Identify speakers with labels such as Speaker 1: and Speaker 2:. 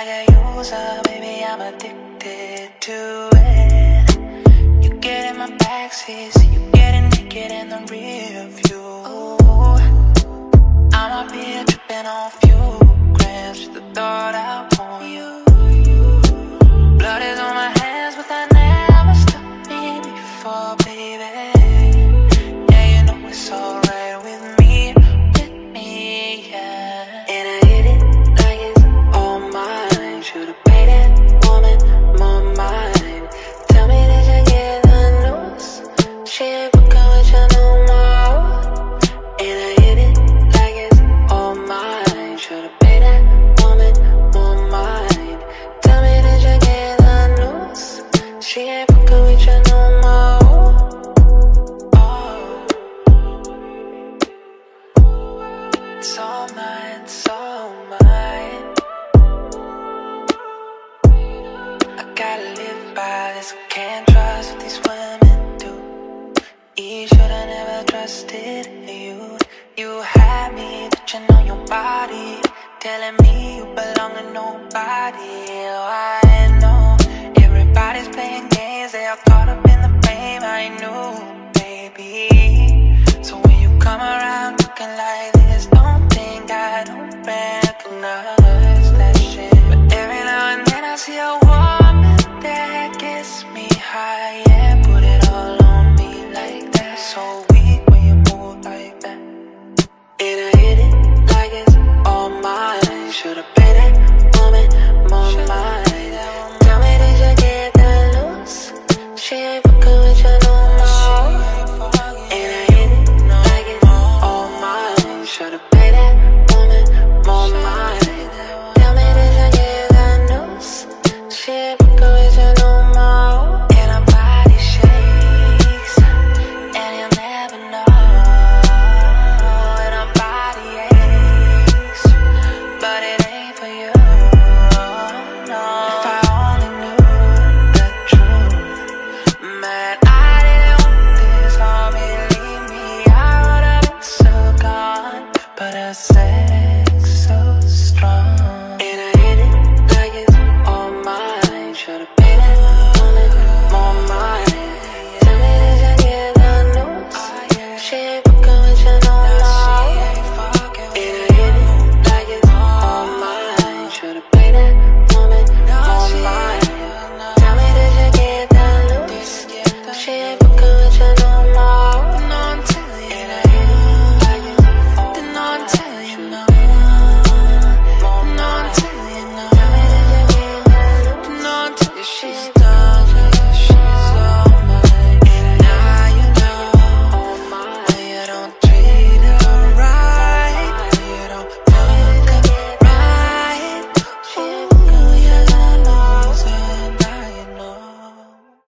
Speaker 1: like a user, baby, I'm addicted to it. You get in my backseat, so you getting naked in the rear view. I'm up here tripping off you, grams, just the thought I want you. Blood is on my hands, but that never stopped me before, baby. Yeah, you know it's alright with me, yeah. And I hit it like it's all mine. Should've paid that woman more mind. Tell me, did you get the news? She ain't fucking with you no more. And I hit it like it's all mine. Should've paid that woman more mind. Tell me, did you get the news? She ain't fucking with you no more. It's all mine, it's all mine. I gotta live by this, I can't trust what these women do. You should've never trusted you. You had me touching on your body, telling me you belong to nobody. Oh, I know everybody's playing games, they are caught up in the fame. I knew